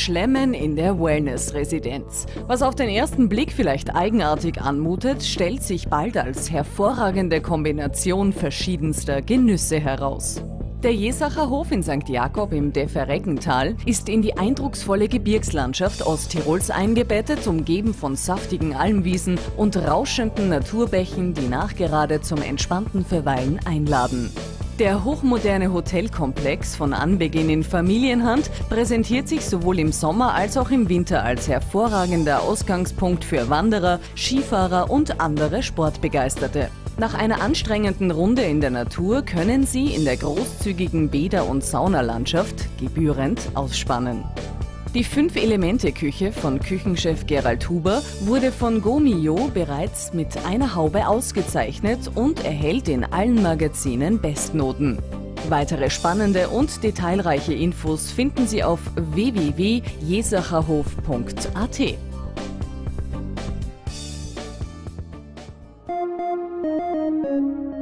Schlemmen in der Wellness-Residenz. Was auf den ersten Blick vielleicht eigenartig anmutet, stellt sich bald als hervorragende Kombination verschiedenster Genüsse heraus. Der Jesacher Hof in St. Jakob im Defereggental ist in die eindrucksvolle Gebirgslandschaft Osttirols eingebettet, umgeben von saftigen Almwiesen und rauschenden Naturbächen, die nachgerade zum entspannten Verweilen einladen. Der hochmoderne Hotelkomplex von Anbeginn in Familienhand präsentiert sich sowohl im Sommer als auch im Winter als hervorragender Ausgangspunkt für Wanderer, Skifahrer und andere Sportbegeisterte. Nach einer anstrengenden Runde in der Natur können Sie in der großzügigen Bäder- und Saunalandschaft gebührend ausspannen. Die 5-Elemente-Küche von Küchenchef Gerald Huber wurde von Gomio bereits mit einer Haube ausgezeichnet und erhält in allen Magazinen Bestnoten. Weitere spannende und detailreiche Infos finden Sie auf www.jesacherhof.at.